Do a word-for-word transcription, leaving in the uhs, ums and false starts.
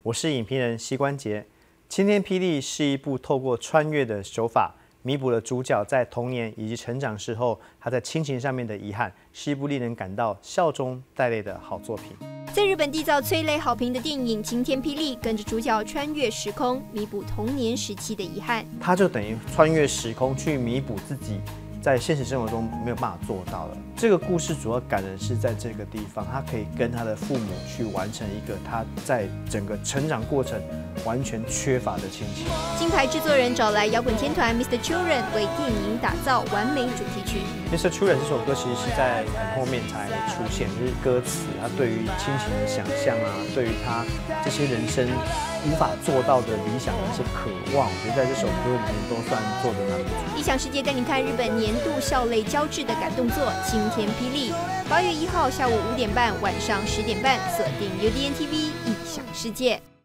我是影评人膝关节。晴天霹雳是一部透过穿越的手法，弥补了主角在童年以及成长时候他在亲情上面的遗憾，是一部令人感到笑中带泪的好作品。 在日本缔造催泪好评的电影《晴天霹雳》，跟着主角穿越时空，弥补童年时期的遗憾。 他就等于穿越时空去弥补自己在现实生活中没有办法做到了。这个故事主要感人是在这个地方，他可以跟他的父母去完成一个他在整个成长过程完全缺乏的亲情。 金牌制作人找来摇滚天团 Mister Children 为电影打造完美主题曲。 Mister Children 这首歌其实是在很后面才出现，就是歌词他对于亲情的想象啊，对于他这些人生无法做到的理想的一些渴望，我觉得在这首歌里面都算做得蛮不错。 异想世界带你看日本年度笑泪交织的感动作《晴天霹雳》，八月一号下午五点半，晚上十点半，锁定 U D N T V 异想世界。